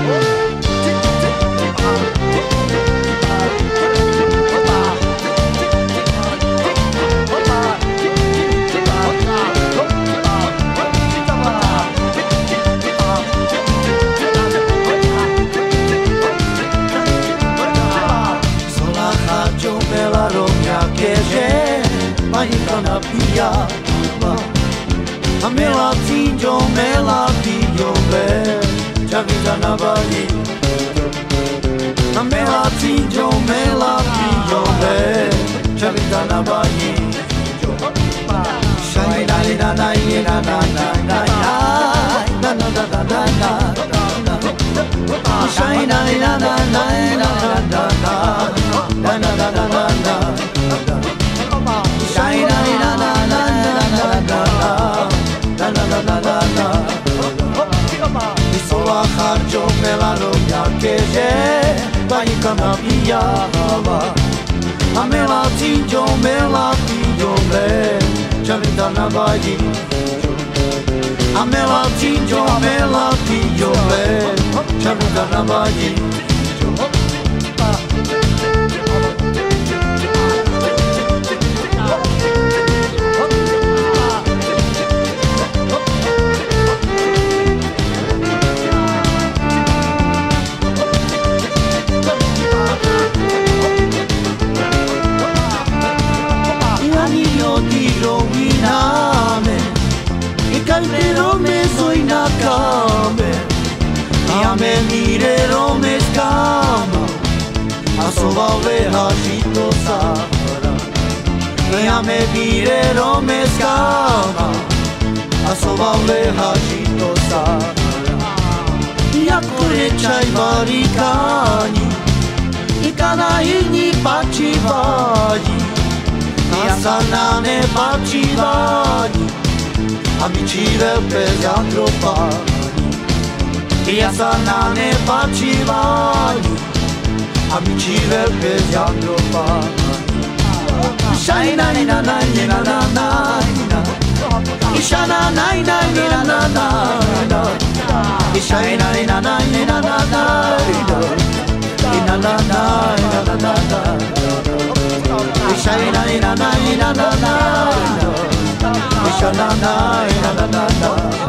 Melatinho, be, chavita na bali. Melatinho, be, chavita na bali. Shine na na na na na na na na na na na na. Shine na na na na na na na na na na na. Shine na na na na na na na. Sola harjo melano ya que je vai canapia va a melatinho be chavita na vai a melatinho be chavita na vai me mire me escama a sovale hajito sahara me mire me escama a sovale hajito sahara ya kore chai barikani ikana ini pachivani ya sanane pachivani amici del pesantro pa ja sa ne počívali, amici veľké zjadrovali. Šajna na na na na na na, išana na na na na na na, išajna na na na na na na na na na na, išajna na na na na na, išana na na na na.